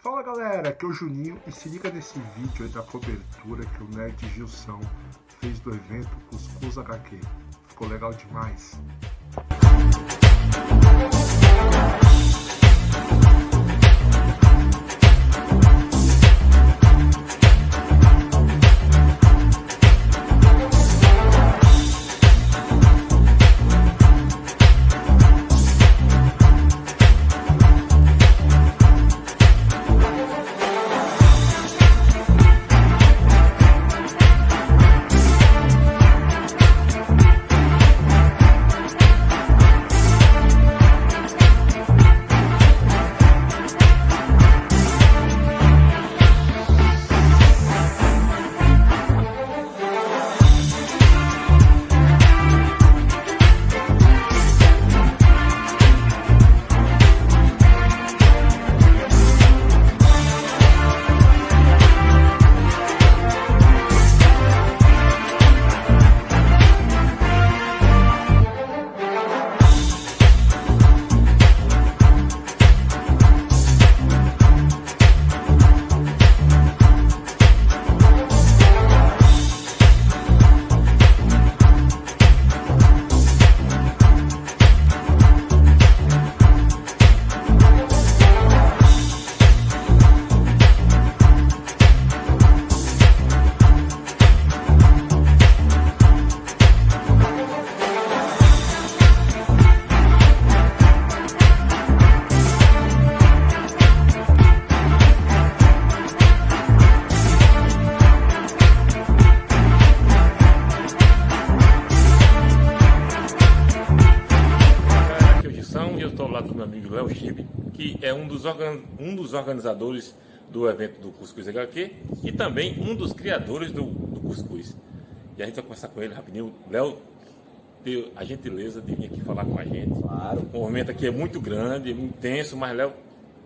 Fala galera, aqui é o Juninho e se liga nesse vídeo aí da cobertura que o Nerd Gilson fez do evento Cuscuz HQ. Ficou legal demais. Eu estou lá do meu amigo Léo Chibe, que é um dos organizadores do evento do Cuscuz HQ e também um dos criadores do Cuscuz. E a gente vai conversar com ele rapidinho. Léo, deu a gentileza de vir aqui falar com a gente. Claro. O momento aqui é muito grande, muito intenso, mas Léo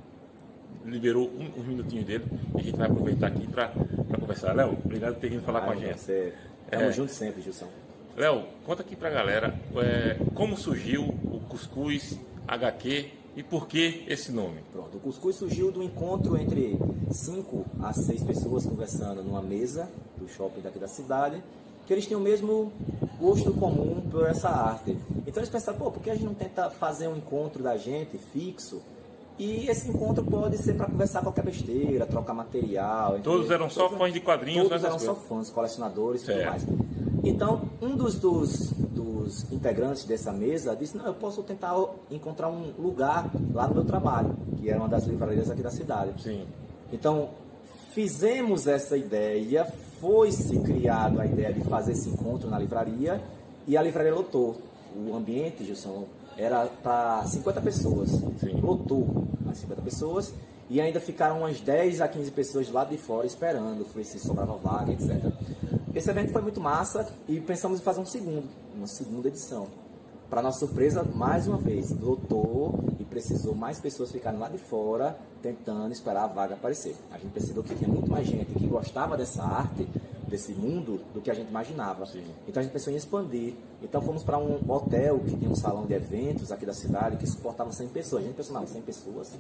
liberou uns minutinhos dele e a gente vai aproveitar aqui para conversar. Léo, obrigado por ter vindo falar com a gente. Estamos juntos sempre, Gilson. Léo, conta aqui pra galera como surgiu o Cuscuz HQ e por que esse nome? Pronto, o Cuscuz surgiu do encontro entre 5 a 6 pessoas conversando numa mesa do shopping daqui da cidade, que eles tinham o mesmo gosto comum por essa arte. Então eles pensaram, por que a gente não tenta fazer um encontro da gente fixo? E esse encontro pode ser para conversar qualquer besteira, trocar material. Todos eram só fãs de quadrinhos? Todos eram só fãs, colecionadores e tudo mais. Então, um dos integrantes dessa mesa disse, não, eu posso tentar encontrar um lugar lá no meu trabalho, que era uma das livrarias aqui da cidade. Sim. Então, fizemos essa ideia, foi-se criado a ideia de fazer esse encontro na livraria, e a livraria lotou. O ambiente, Gilson, era para 50 pessoas. Sim. Lotou as 50 pessoas, e ainda ficaram umas 10 a 15 pessoas do lado de fora esperando, foi se sobrava vaga, etc. Esse evento foi muito massa e pensamos em fazer uma segunda edição. Para nossa surpresa, mais uma vez, lotou e precisou mais pessoas ficarem lá de fora tentando esperar a vaga aparecer. A gente percebeu que tinha muito mais gente que gostava dessa arte, desse mundo, do que a gente imaginava. Sim. Então a gente pensou em expandir. Então fomos para um hotel que tem um salão de eventos aqui da cidade que suportava 100 pessoas. A gente pensou, não, 100 pessoas?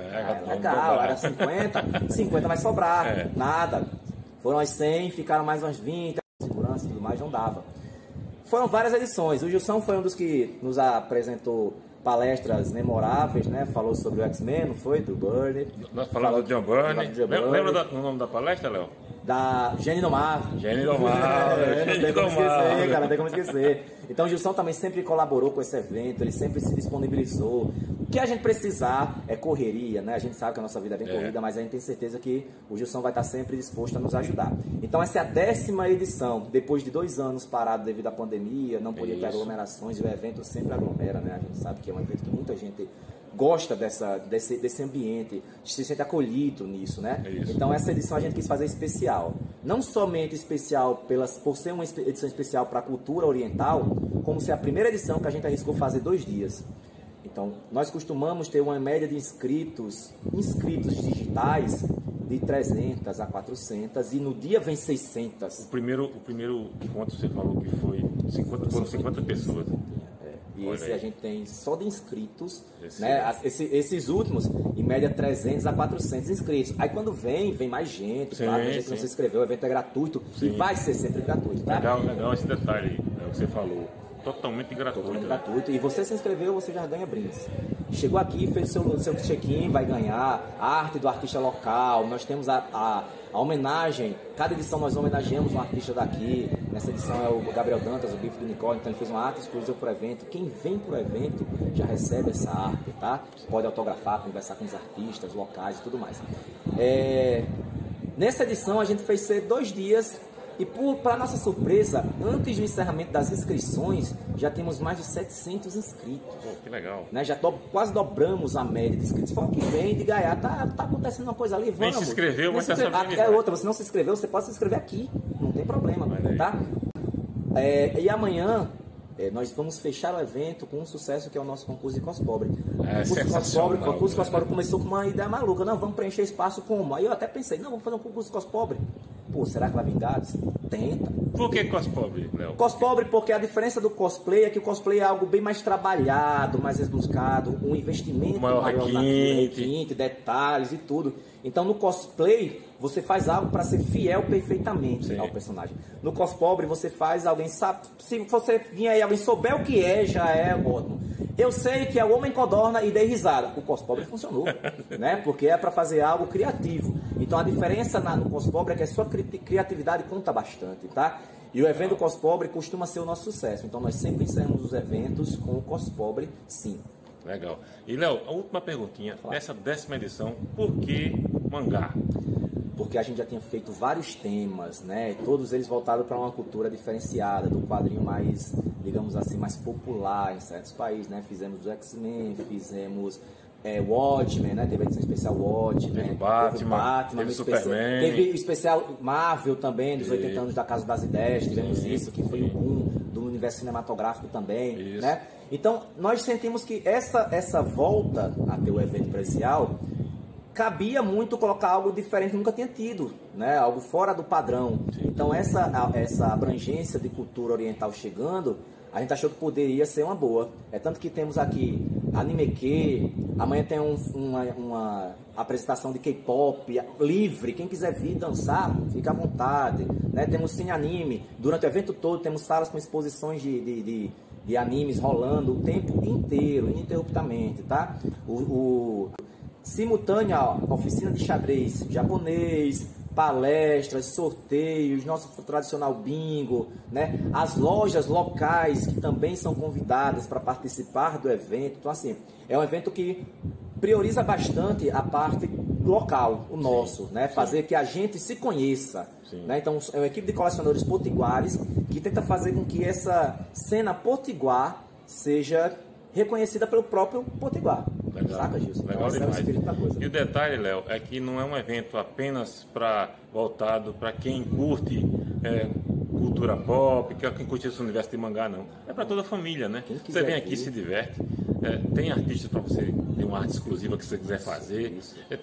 Legal, era 50 vai sobrar, nada. Foram as 100, ficaram mais umas 20, segurança e tudo mais, não dava. Foram várias edições. O Gilson foi um dos que nos apresentou palestras memoráveis, né? Falou sobre o X-Men, não foi? Do Byrne. Nós falamos do John Byrne. Lembra do nome da palestra, Léo? Da Jenny Domar. Jenny Domar. Não tem como esquecer, cara, não tem como esquecer. Então o Gilson também sempre colaborou com esse evento, ele sempre se disponibilizou. O que a gente precisar é correria, né? A gente sabe que a nossa vida é bem corrida, mas a gente tem certeza que o Gilson vai estar sempre disposto a nos ajudar. Então essa é a 10ª edição, depois de 2 anos parado devido à pandemia, não podia ter aglomerações e o evento sempre aglomera, né? A gente sabe que é um evento que muita gente gosta desse ambiente, se sente acolhido nisso, né? Então essa edição a gente quis fazer especial. Não somente especial por ser uma edição especial para a cultura oriental, como ser a primeira edição que a gente arriscou fazer 2 dias. Então, nós costumamos ter uma média de inscritos digitais de 300 a 400 e no dia vem 600. O primeiro encontro você falou que foi 50 pessoas. E Olha esse aí. a gente tem só de inscritos, Esse né? Esses últimos, em média 300 a 400 inscritos. Aí quando vem mais gente, Sim, claro, a gente não se inscreveu, o evento é gratuito e vai ser sempre gratuito, tá? Legal esse detalhe, que você falou. Totalmente gratuito. Totalmente gratuito. E você se inscreveu, você já ganha brindes. Chegou aqui, fez o seu check-in, vai ganhar a arte do artista local. Nós temos a homenagem. Cada edição nós homenageamos um artista daqui. Nessa edição é o Gabriel Dantas, o Bife do Unicórnio. Então ele fez uma arte exclusiva para o evento. Quem vem para o evento já recebe essa arte, tá? Pode autografar, conversar com os artistas locais e tudo mais. Nessa edição a gente fez ser 2 dias. E para nossa surpresa, antes do encerramento das inscrições, já temos mais de 700 inscritos. Pô, que legal. Né? Já quase dobramos a média de inscritos. Fala que vem de Gaiá, tá acontecendo uma coisa ali, vamos. Nem se inscreveu, mas tá sabendo. É outra, você não se inscreveu, você pode se inscrever aqui, não tem problema, tá? E amanhã nós vamos fechar o evento com um sucesso que é o nosso concurso de cospobre. O concurso de cospobre começou com uma ideia maluca. Não, vamos preencher espaço como? Aí eu até pensei, não, vamos fazer um concurso de cospobre. Pô, será que vai vingar? Tenta. Por que cospobre, Léo? Cospobre porque a diferença do cosplay é que o cosplay é algo bem mais trabalhado, mais rebuscado, um investimento maior requinte, detalhes e tudo. Então no cosplay você faz algo para ser fiel perfeitamente ao personagem. No cospobre você faz alguém sabe, se você vir aí alguém souber o que é, já é ótimo. Eu sei que é o Homem Codorna e dei risada. O cospobre funcionou, né? Porque é para fazer algo criativo. Então a diferença no cospobre é que a sua criatividade conta bastante, tá? E o evento cospobre costuma ser o nosso sucesso. Então nós sempre encerramos os eventos com o cospobre, sim. Legal. E Léo, a última perguntinha. Nessa 10ª edição, por que mangá? Porque a gente já tinha feito vários temas, né? Todos eles voltados para uma cultura diferenciada, do quadrinho mais, digamos assim, mais popular em certos países, né? Fizemos o X-Men, fizemos Watchmen, né? Teve a edição especial Watchmen, teve Batman, teve Superman, teve o especial Marvel também, dos 80 anos da Casa das Ideias, tivemos isso, que foi um boom do universo cinematográfico também, né? Então, nós sentimos que essa volta a ter o evento presencial cabia muito colocar algo diferente que nunca tinha tido, né? Algo fora do padrão. Então essa abrangência de cultura oriental chegando, a gente achou que poderia ser uma boa. É tanto que temos aqui Animeque, amanhã tem uma apresentação de K-pop livre, quem quiser vir dançar, fica à vontade, né? Temos Cine Anime, durante o evento todo temos salas com exposições de animes rolando o tempo inteiro, ininterruptamente, tá? Simultânea a oficina de xadrez japonês, palestras, sorteios, nosso tradicional bingo, né? As lojas locais que também são convidadas para participar do evento. Então, assim, é um evento que prioriza bastante a parte local, o nosso, né? Fazer que a gente se conheça, né? Então, é uma equipe de colecionadores potiguares que tenta fazer com que essa cena potiguar seja reconhecida pelo próprio potiguar. Legal. Saca, Gilson? Legal então, demais. é o espírito da coisa. E o detalhe, Léo, é que não é um evento apenas voltado para quem curte cultura pop, que é quem curte esse universo de mangá, não. É para toda a família, né? Você vem aqui, se diverte. Tem artistas para você ter uma arte exclusiva que você quiser fazer.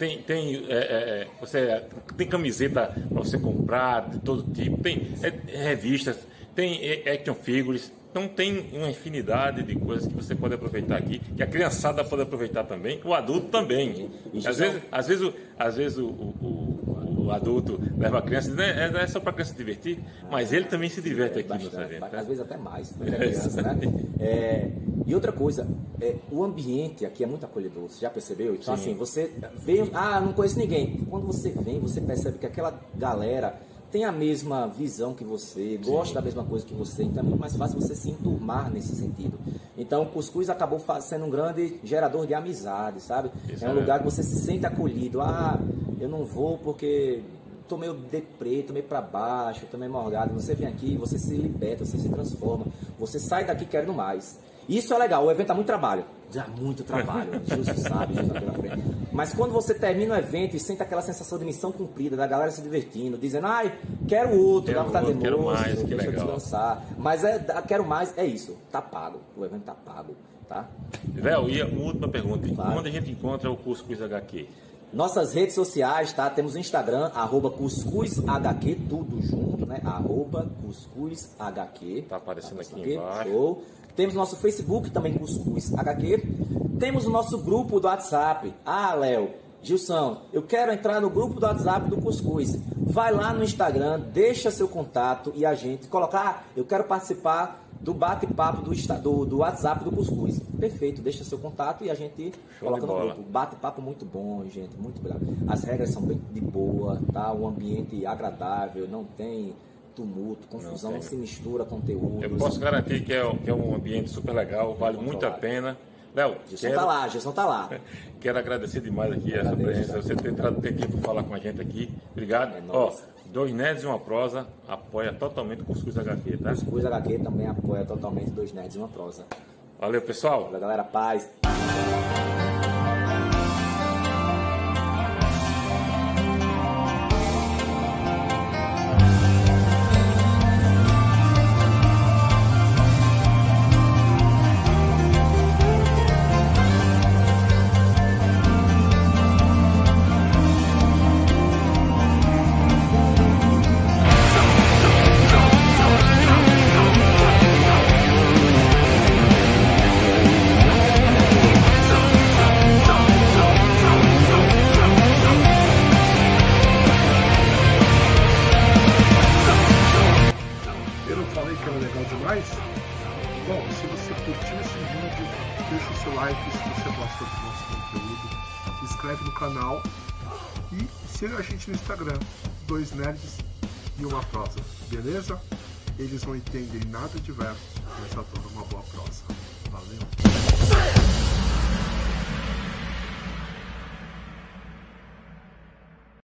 Você tem camiseta para você comprar de todo tipo. Tem revistas, tem action figures. Então tem uma infinidade de coisas que você pode aproveitar aqui, que a criançada pode aproveitar também, o adulto também. Às vezes o adulto leva a criança e diz, é só para a criança se divertir, mas ele também se diverte aqui no evento. Às vezes até mais, porque é criança, né? E outra coisa, o ambiente aqui é muito acolhedor, você já percebeu? Então assim, você vê, não conheço ninguém. Quando você vem, você percebe que aquela galera tem a mesma visão que você, gosta da mesma coisa que você, então é muito mais fácil você se enturmar nesse sentido. Então o Cuscuz acabou sendo um grande gerador de amizade, sabe? É um lugar que você se sente acolhido. Eu não vou porque tô meio deprê, tô meio pra baixo, tô meio morgado. Você vem aqui, você se liberta, você se transforma, você sai daqui querendo mais. Isso é legal, o evento dá muito trabalho. Dá muito trabalho, Gilson sabe, Gilson pela frente. Mas quando você termina o evento e sente aquela sensação de missão cumprida, da galera se divertindo, dizendo, quero outro, dá vontade de novo, quero mais, que deixa eu legal. descansar. Mas quero mais, é isso, tá pago, o evento tá pago, tá? Léo, e uma última pergunta, Claro. onde a gente encontra o Cuscuz HQ? Nossas redes sociais, tá? Temos o Instagram, @cuscuzhq, tudo junto, né? @cuscuzhq. Tá aparecendo aqui embaixo. Show. Temos nosso Facebook, também cuscuzhq. Temos o nosso grupo do WhatsApp. Ah, Léo, Gilson, eu quero entrar no grupo do WhatsApp do Cuscuz. Vai lá no Instagram, deixa seu contato e a gente colocar, eu quero participar do bate-papo do WhatsApp do Cuscuz. Perfeito, deixa seu contato e a gente coloca no grupo. Bate-papo muito bom, gente, muito obrigado. As regras são bem de boa, tá? Um ambiente agradável, não tem tumulto, confusão, não se mistura conteúdo. Eu posso garantir que é um ambiente super legal, vale muito a pena. Léo, Gilson tá lá. Quero agradecer demais aqui essa presença, você ter entrado aqui para falar com a gente aqui. Obrigado. Dois Nerds e uma Prosa apoia totalmente o Cuscuz HQ, tá? Cuscuz HQ também apoia totalmente Dois Nerds e uma Prosa. Valeu, pessoal. Valeu, galera. Paz. Bom, se você curtiu esse vídeo, deixa o seu like se você gosta do nosso conteúdo, se inscreve no canal e siga a gente no Instagram, Dois Nerds e uma Prosa, beleza? Eles não entendem nada de verbo, mas adoram uma boa prosa. Valeu!